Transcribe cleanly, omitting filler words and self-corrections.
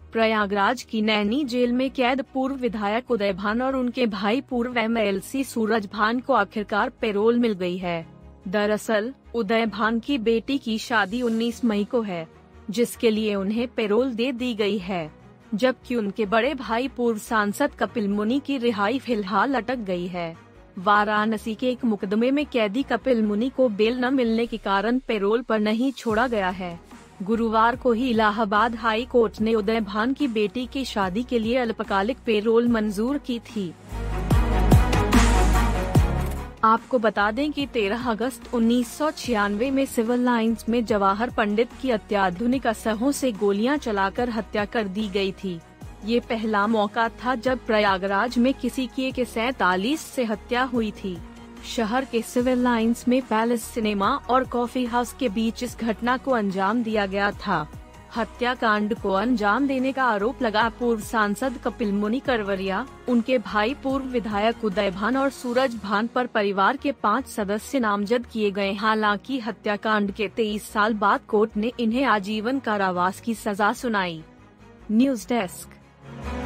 प्रयागराज की नैनी जेल में कैद पूर्व विधायक उदय भान और उनके भाई पूर्व एमएलसी सूरज भान को आखिरकार पैरोल मिल गई है। दरअसल उदय भान की बेटी की शादी 19 मई को है, जिसके लिए उन्हें पैरोल दे दी गई है, जबकि उनके बड़े भाई पूर्व सांसद कपिल मुनि की रिहाई फिलहाल अटक गई है। वाराणसी के एक मुकदमे में कैदी कपिल मुनि को बेल न मिलने के कारण पैरोल पर नहीं छोड़ा गया है। गुरुवार को ही इलाहाबाद हाई कोर्ट ने उदय भान की बेटी की शादी के लिए अल्पकालिक पैरोल मंजूर की थी। आपको बता दें कि 13 अगस्त 1996 में सिविल लाइंस में जवाहर पंडित की अत्याधुनिक असहों से गोलियां चलाकर हत्या कर दी गई थी। ये पहला मौका था जब प्रयागराज में किसी की AK-47 से हत्या हुई थी। शहर के सिविल लाइंस में पैलेस सिनेमा और कॉफी हाउस के बीच इस घटना को अंजाम दिया गया था। हत्याकांड को अंजाम देने का आरोप लगा पूर्व सांसद कपिल मुनि करवरिया, उनके भाई पूर्व विधायक उदय भान और सूरज भान पर परिवार के 5 सदस्य नामजद किए गए। हालांकि हत्याकांड के 23 साल बाद कोर्ट ने इन्हें आजीवन कारावास की सजा सुनाई। News desk.